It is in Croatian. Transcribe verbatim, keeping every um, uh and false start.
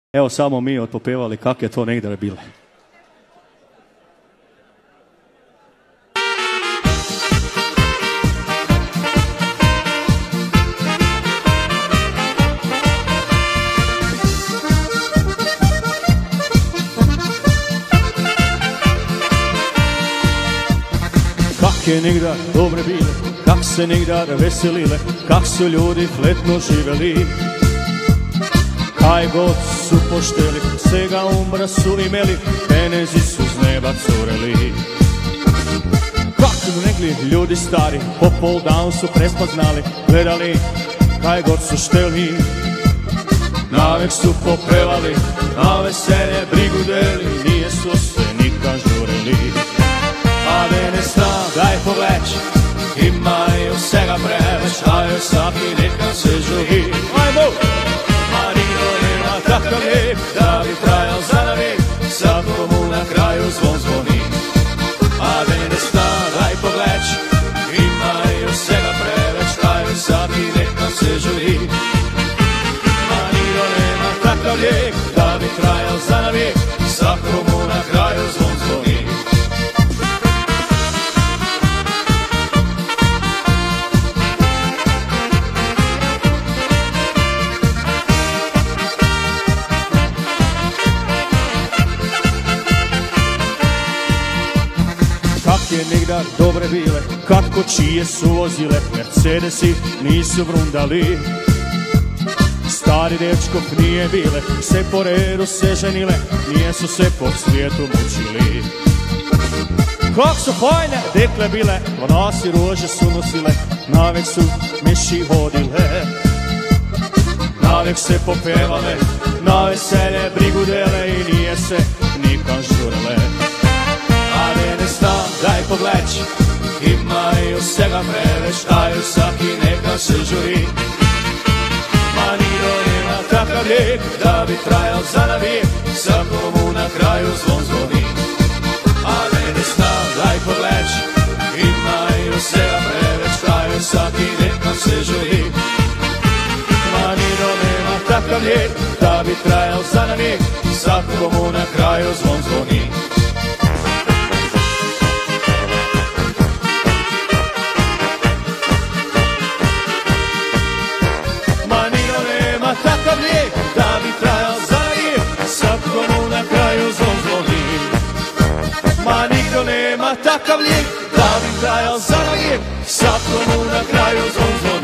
Evo samo mi otpopevali kak je to negdje bile. Kak je negdje dobre bile, kak se negdje veselile, kak su ljudi fletno živeli. Kaj god su pošteli, svega umbra su imeli, penezi su z neba cureli. Kak su negli ljudi stari, po pol dan su prespat znali, gledali kaj god su šteli. Navek su popevali, na veselje brigu deli, nije su se nikad žureli. A mene zna, daj poveć, imaju vsega preveč, a joj svaki nekam se žuri. Ajmo! Takav lijep, da bi trajal za navijek, sad komu na kraju zvon zvoni. A mene zna, daj pogleć, imaju svega preveć, a joj svaki nekam se žuri. A niko nema takav lijep, da bi trajal za navijek, sad komu na kraju zvon zvoni. Kak je negdje dobre bile, kad kočije su vozile, Mercedesi nisu vrundali. Stari dečkov nije bile, se po redu se ženile, nije su se po svijetu mučili. Kak su fajne dekle bile, po nosi rože su nosile, navek su miši vodile. Navek se popevale, na veselje brigu dele i nije se nikam žurele. A mene zna, daj pogleć, imaju svega preveć, a joj svaki neka se žuri. Ma niko nema takav lijek, da bi trajal za navijek, sad komu na kraju zvon zvoni. A mene zna, daj pogleć, imaju svega preveć, a joj svaki neka se žuri. Ma niko nema takav lijek, da bi trajal za navijek, sad komu na kraju zvon zvoni. Takav lijek, da bi trajal za navijek, sad komu na kraju zvon zvoni. Ma niko nema takav lijek, da bi trajal za navijek, sad komu na kraju zvon zvoni.